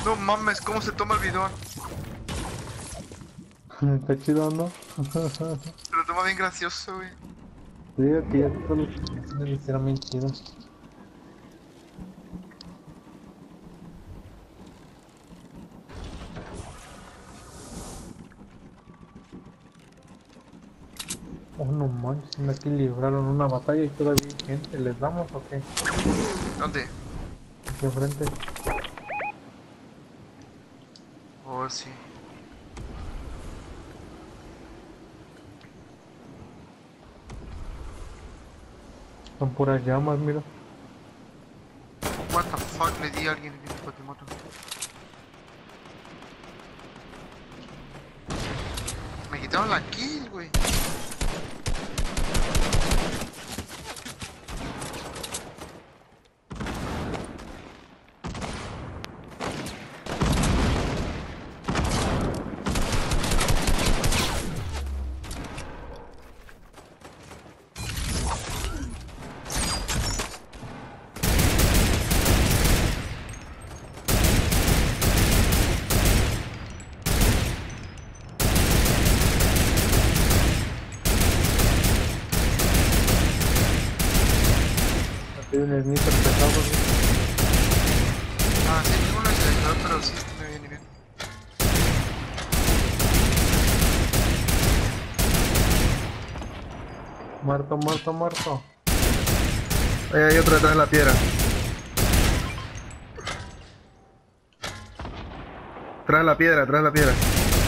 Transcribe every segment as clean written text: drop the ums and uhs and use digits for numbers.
No mames, ¿cómo se toma el bidón? Está chido, ¿no? Lo toma bien gracioso, güey. Digo que ya todos los que le hicieron bien chido. Oh, no manches, aquí libraron una batalla y todavía hay gente. ¿Les damos o qué? ¿Dónde? Aquí enfrente. Oh, sí. Son puras llamas, mira. What the fuck, le di a alguien en mi cuatrimoto. Me quitaron la kill, güey. Aquí hay un sniper pesado, güey. Ah, sí, tengo un acelerador, pero sí, me viene bien. Muerto, muerto, muerto. Ahí hay otro detrás de la piedra. Tras la piedra, tras la piedra.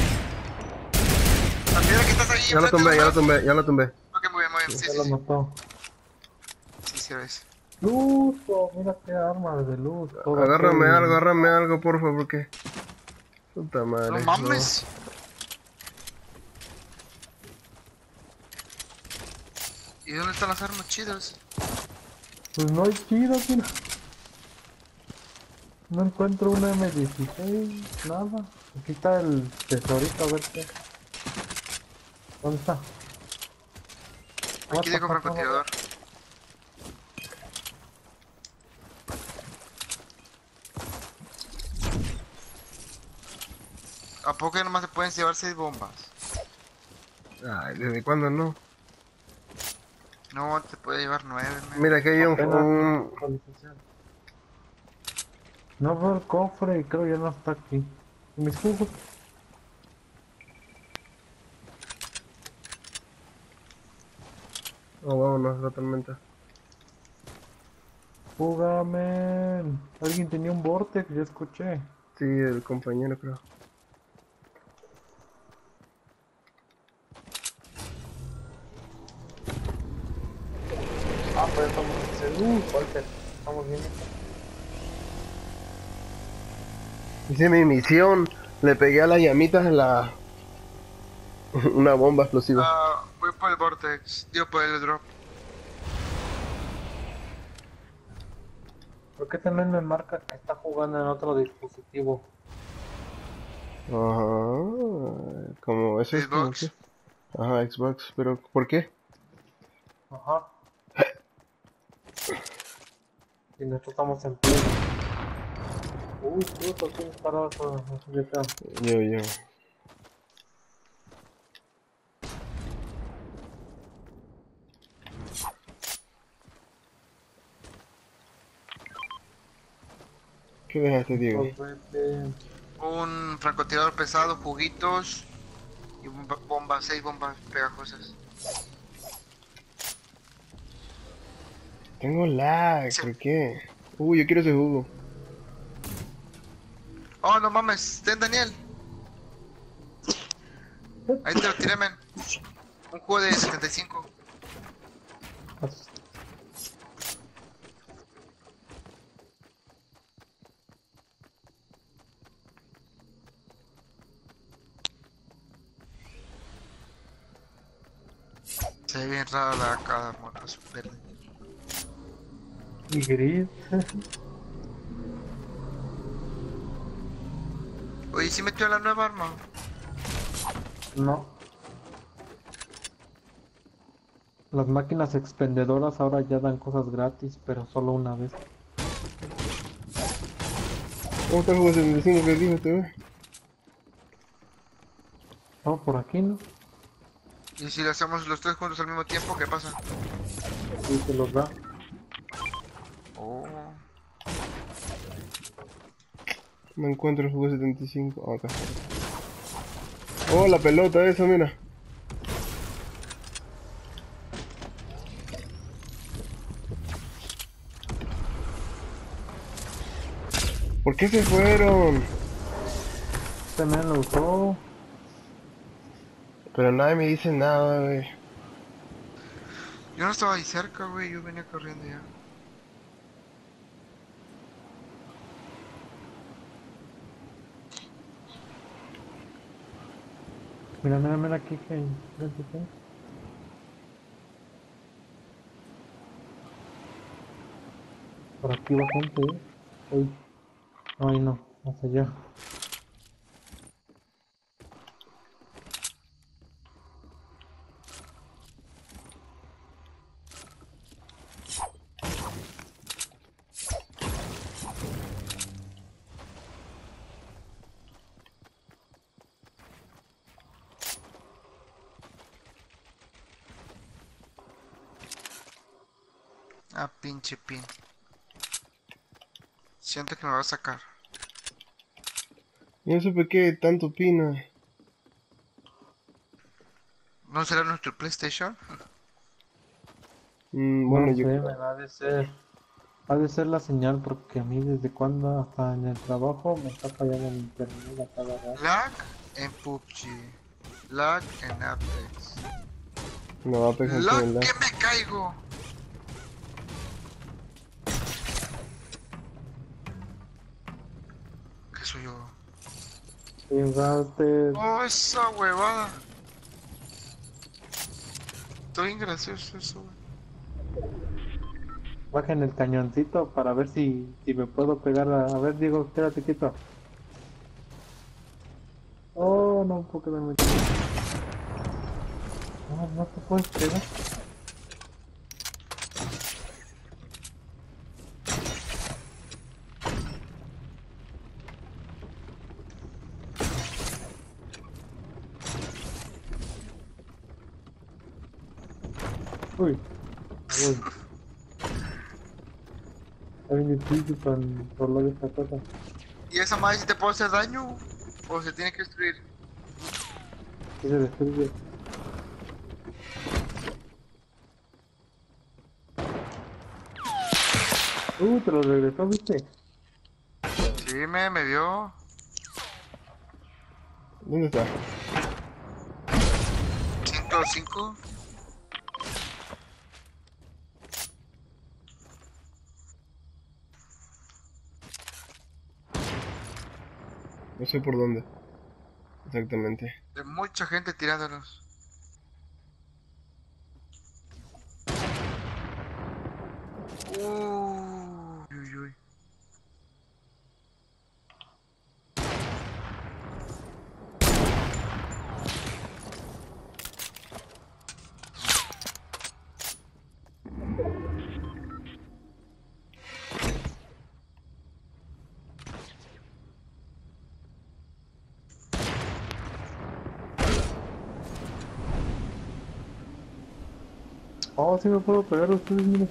La piedra que estás ahí Ya lo enfrente, tumbé, ya lo nomás. tumbé, ya lo tumbé. Ok, muy bien, sí, Ya sí, lo sí. mató. Sí, sí, ves. Luz, oh, mira qué armas de luz. Toda Agárrame algo, porfa, porque... Puta No madre, no. mames. ¿Y dónde están las armas chidas? Pues no hay chido, mira. No encuentro una M16, nada. Aquí está el tesorito, a ver qué. ¿Dónde está? Aquí dejo francotirador. ¿A poco ya nomás se pueden llevar 6 bombas? Ay, ¿desde cuándo no? No, te puede llevar 9, man. Mira, aquí hay Apenas una un... actualización. No veo el cofre y creo ya no está aquí. ¿Y mis jugos? Oh, vámonos, la tormenta. Júgame. Alguien tenía un vortex, ya escuché. Sí, el compañero creo. Ah, pues estamos en seguro. Walter, estamos bien. Hice mi misión. Le pegué a las llamitas en la... Una bomba explosiva. Ah, voy por el vortex. Digo, por el drop. ¿Por qué también me marca que está jugando en otro dispositivo? Ajá. Como, eso es como que... Xbox. Ajá, Xbox, pero ¿por qué? Ajá. Y nosotros estamos en pleno. Uy, puto, ¿quién paró eso? Yo. ¿Qué dejaste, Diego? Un francotirador pesado, juguitos. Y bombas, 6 bombas pegajosas. Tengo lag, Sí. ¿por qué? Uy, yo quiero ese jugo. Oh, no mames. Ten, Daniel. Ahí te lo tiré, men. Un juego de 75. Se ve bien rara la cada moto verde. Y gris. Oye, ¿sí metió la nueva arma? No. Las máquinas expendedoras ahora ya dan cosas gratis, pero solo una vez. ¿Cómo está el juego 75 que dijo este, güey? No, por aquí no. Y si lo hacemos los tres juntos al mismo tiempo, ¿qué pasa? Sí, se los da. Oh. No encuentro el juego 75. Ah, acá. Oh, la pelota esa, mira. ¿Por qué se fueron? Este me lo usó. Pero nadie me dice nada, güey. Yo no estaba ahí cerca, güey. Yo venía corriendo ya. Mira, mira, mira aquí que hay. Frente, ¿sí? Por aquí va gente, Uy. Ay, no. Más allá. Ah, pinche pin. Siento que me va a sacar. Yo no supe qué tanto opina. ¿No será nuestro PlayStation? Bueno, No yo... sé, me ha de ser. Ha de ser la señal porque a mí desde cuando hasta en el trabajo me está fallando el internet a cada rato. Lag en PUBG. Lag en Apex. No, Apex no ¡Lag tiene lag. que me caigo! ¿Qué soy yo? Y en router, Oh, esa huevada. Estoy bien gracioso eso, güey. bajen el cañoncito para ver si me puedo pegar a ver, Diego, quédate quieto. Oh, no puedo quedarme quieto. No, no te puedes pegar. Uy, uy. Está bien difícil por lo de esta cosa. ¿Y esa madre si te puede hacer daño? ¿O se tiene que destruir? Que se destruye. Te lo regresó, ¿viste? Sí, me dio. ¿Dónde está? 105. No sé por dónde. Exactamente. De mucha gente tirándonos. Uy, uy, uy. Oh, sí me puedo pegar a ustedes, miren.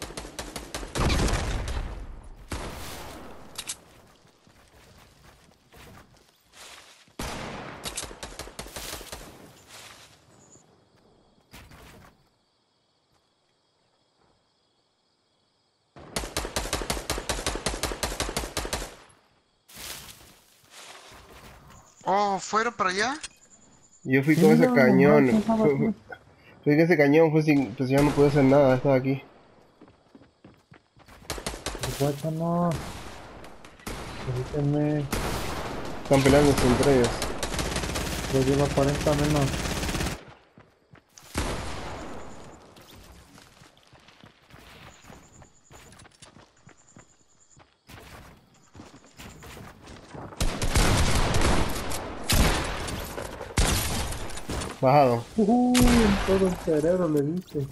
Oh, ¿fueron para allá? Yo fui Sí, con ese mira, nomás, cañón. Fui con ese cañón, fue sin... Pues ya no pude hacer nada, estaba aquí. Guáchanos. Permítanme. Están peleando entre ellos. Lo lleva 40 menos. Bajado. En todo el cerebro le diste.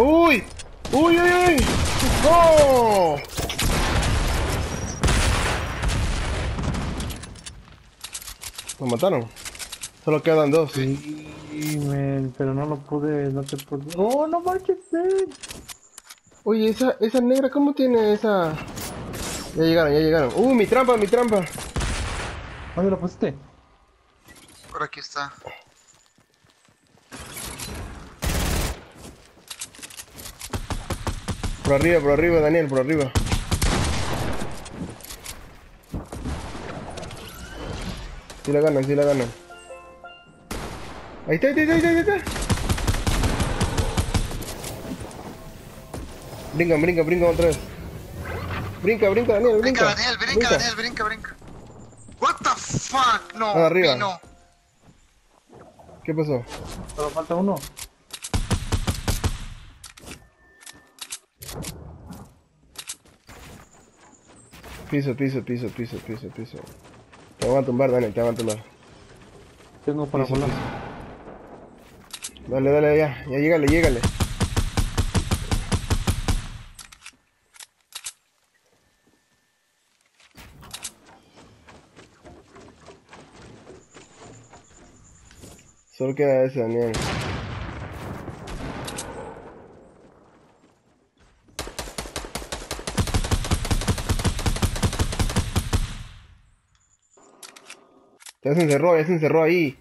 ¡Uy! ¡Uy, uy, uy! ¡No! Nos mataron. Solo quedan dos. Sí, men, pero no lo pude, no te pude. ¡Oh, no manches, men! Oye, esa negra, ¿cómo tiene esa? Ya llegaron, ya llegaron. Mi trampa, mi trampa! ¿Dónde lo pusiste? Por aquí está. Por arriba, Daniel, por arriba. Sí la ganan, sí la ganan. Ahí está, ahí está, ahí está, ahí está. Brinca, brinca, brinca otra vez. Brinca, brinca, Daniel, Brinca, brinca. Daniel, brinca, Daniel, brinca, brinca. What the fuck? No, Arriba. vino. ¿Qué pasó? Solo falta uno. Piso, piso, piso, piso, piso, piso. Te van a tumbar, Daniel, te van a tumbar. Tengo para Piso, volar. piso. Dale, dale, ya, ya, llégale, llégale. Solo queda ese, Daniel. Ya se encerró ahí.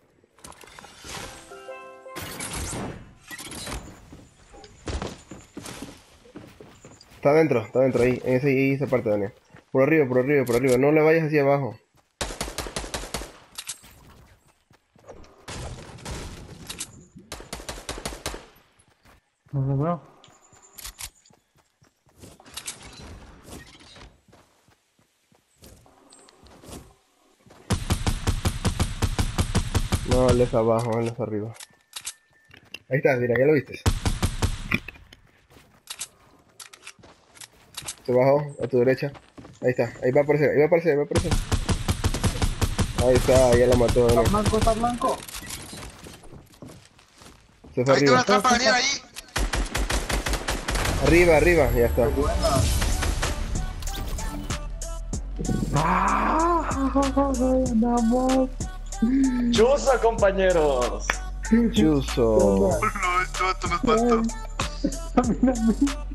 Está adentro ahí, en esa parte, Daniel. Por arriba, por arriba, por arriba. No le vayas hacia abajo. No lo veo. No, él es abajo, él es arriba. Ahí está, mira, ya lo viste. Se bajó, a tu derecha. Ahí está, ahí va a aparecer, ahí va a aparecer, ahí va a aparecer. Ahí está, ya la mató, Está Daniel. blanco, está blanco. Se fue Ahí tengo arriba. una trampa, Daniel, ahí. Arriba, arriba, ya está. Ganamos. ¡Chusa, compañeros! Chuso. No, este vato me espantó. A mí.